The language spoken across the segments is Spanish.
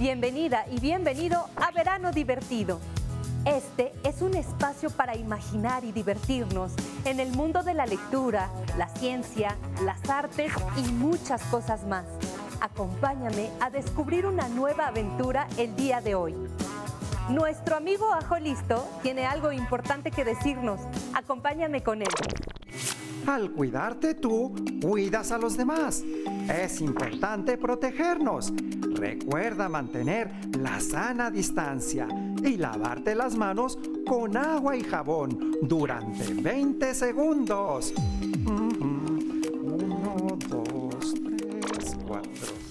Bienvenida y bienvenido a Verano Divertido. Este es un espacio para imaginar y divertirnos en el mundo de la lectura, la ciencia, las artes y muchas cosas más. Acompáñame a descubrir una nueva aventura el día de hoy. Nuestro amigo Ajo Listo tiene algo importante que decirnos. Acompáñame con él. Al cuidarte tú, cuidas a los demás. Es importante protegernos. Recuerda mantener la sana distancia y lavarte las manos con agua y jabón durante 20 segundos. 1, 2, 3, 4.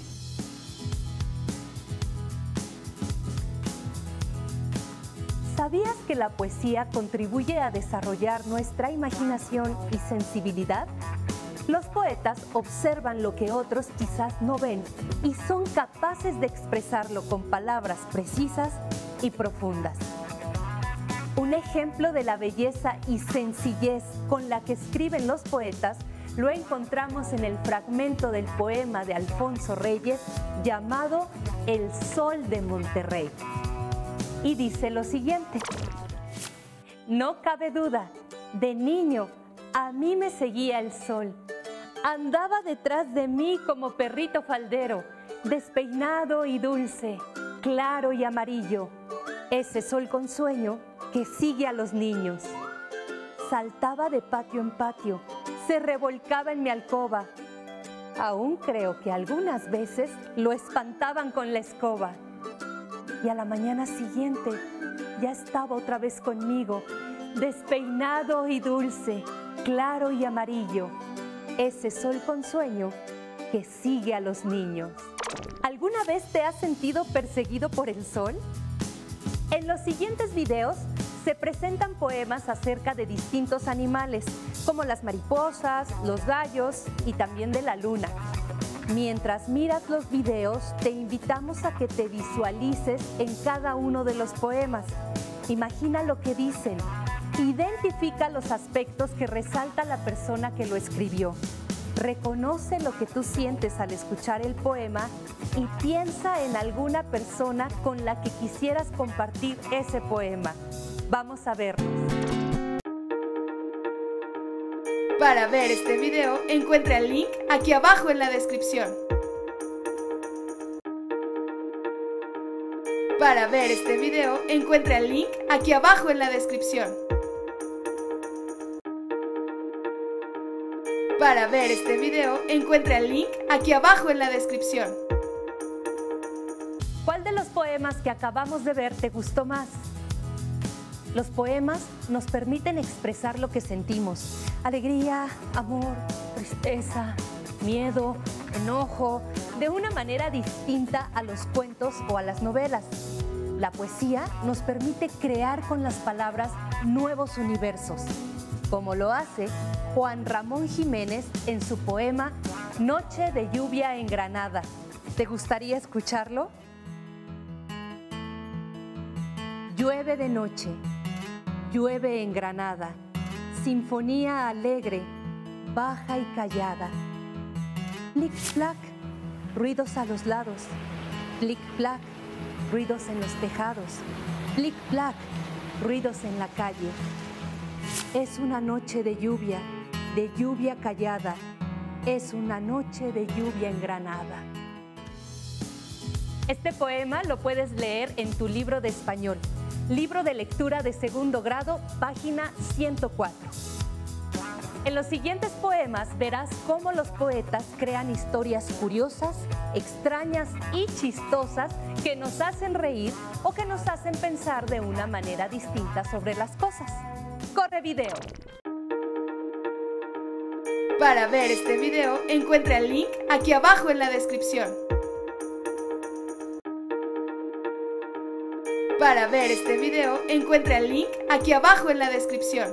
¿Sabías que la poesía contribuye a desarrollar nuestra imaginación y sensibilidad? Los poetas observan lo que otros quizás no ven y son capaces de expresarlo con palabras precisas y profundas. Un ejemplo de la belleza y sencillez con la que escriben los poetas lo encontramos en el fragmento del poema de Alfonso Reyes llamado El Sol de Monterrey. Y dice lo siguiente: no cabe duda, de niño a mí me seguía el sol. Andaba detrás de mí como perrito faldero, despeinado y dulce, claro y amarillo. Ese sol con sueño que sigue a los niños. Saltaba de patio en patio, se revolcaba en mi alcoba. Aún creo que algunas veces lo espantaban con la escoba. Y a la mañana siguiente ya estaba otra vez conmigo, despeinado y dulce, claro y amarillo. Ese sol con sueño que sigue a los niños. ¿Alguna vez te has sentido perseguido por el sol? En los siguientes videos se presentan poemas acerca de distintos animales, como las mariposas, los gallos y también de la luna. Mientras miras los videos, te invitamos a que te visualices en cada uno de los poemas. Imagina lo que dicen. Identifica los aspectos que resalta la persona que lo escribió. Reconoce lo que tú sientes al escuchar el poema y piensa en alguna persona con la que quisieras compartir ese poema. Vamos a verlos. Para ver este video, encuentra el link aquí abajo en la descripción. Para ver este video, encuentra el link aquí abajo en la descripción. Para ver este video, encuentra el link aquí abajo en la descripción. ¿Cuál de los poemas que acabamos de ver te gustó más? Los poemas nos permiten expresar lo que sentimos: alegría, amor, tristeza, miedo, enojo, de una manera distinta a los cuentos o a las novelas. La poesía nos permite crear con las palabras nuevos universos, como lo hace Juan Ramón Jiménez en su poema Noche de lluvia en Granada. ¿Te gustaría escucharlo? Llueve de noche, llueve en Granada, sinfonía alegre, baja y callada. Plic-plac, ruidos a los lados, plic-plac, ruidos en los tejados, plic-plac, ruidos en la calle. Es una noche de lluvia callada, es una noche de lluvia en Granada. Este poema lo puedes leer en tu libro de español, libro de lectura de segundo grado, página 104. En los siguientes poemas verás cómo los poetas crean historias curiosas, extrañas y chistosas que nos hacen reír o que nos hacen pensar de una manera distinta sobre las cosas. ¡Corre video! Para ver este video, encuentra el link aquí abajo en la descripción. Para ver este video, encuentra el link aquí abajo en la descripción.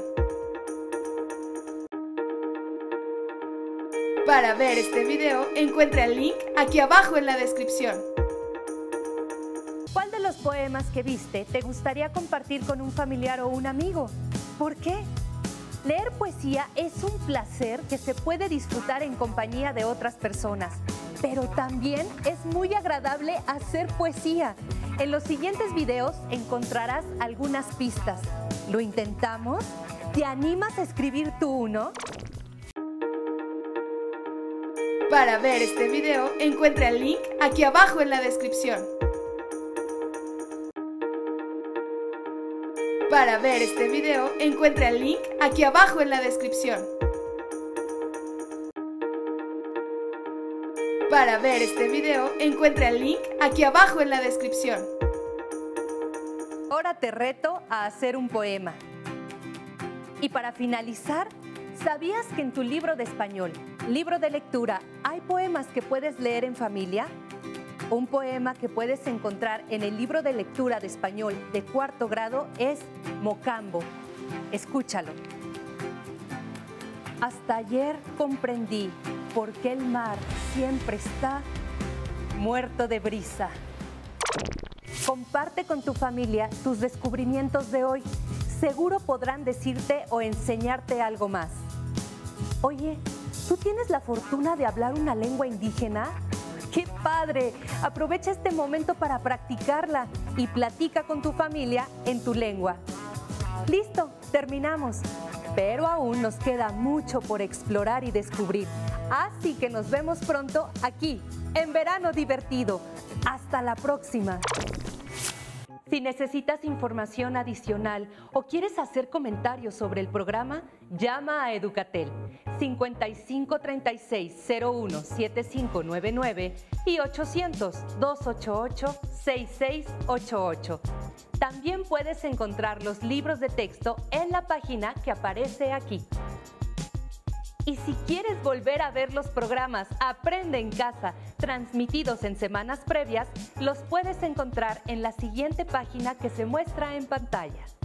Para ver este video, encuentra el link aquí abajo en la descripción. ¿Cuál de los poemas que viste te gustaría compartir con un familiar o un amigo? ¿Por qué? Leer poesía es un placer que se puede disfrutar en compañía de otras personas. pero también es muy agradable hacer poesía. En los siguientes videos encontrarás algunas pistas. ¿Lo intentamos? ¿Te animas a escribir tú uno? Para ver este video, encuentra el link aquí abajo en la descripción. Para ver este video, encuentra el link aquí abajo en la descripción. Para ver este video, encuentra el link aquí abajo en la descripción. Ahora te reto a hacer un poema. Y para finalizar, ¿sabías que en tu libro de español, libro de lectura, hay poemas que puedes leer en familia? Un poema que puedes encontrar en el libro de lectura de español de 4º grado es Mocambo. Escúchalo. Hasta ayer comprendí por qué el mar siempre está muerto de brisa. Comparte con tu familia tus descubrimientos de hoy. Seguro podrán decirte o enseñarte algo más. Oye, ¿tú tienes la fortuna de hablar una lengua indígena? ¡Qué padre! Aprovecha este momento para practicarla y platica con tu familia en tu lengua. ¡Listo! Terminamos. Pero aún nos queda mucho por explorar y descubrir. Así que nos vemos pronto aquí, en Verano Divertido. ¡Hasta la próxima! Si necesitas información adicional o quieres hacer comentarios sobre el programa, llama a Educatel 5536-017599 y 800-288-6688. También puedes encontrar los libros de texto en la página que aparece aquí. Y si quieres volver a ver los programas Aprende en Casa, transmitidos en semanas previas, los puedes encontrar en la siguiente página que se muestra en pantalla.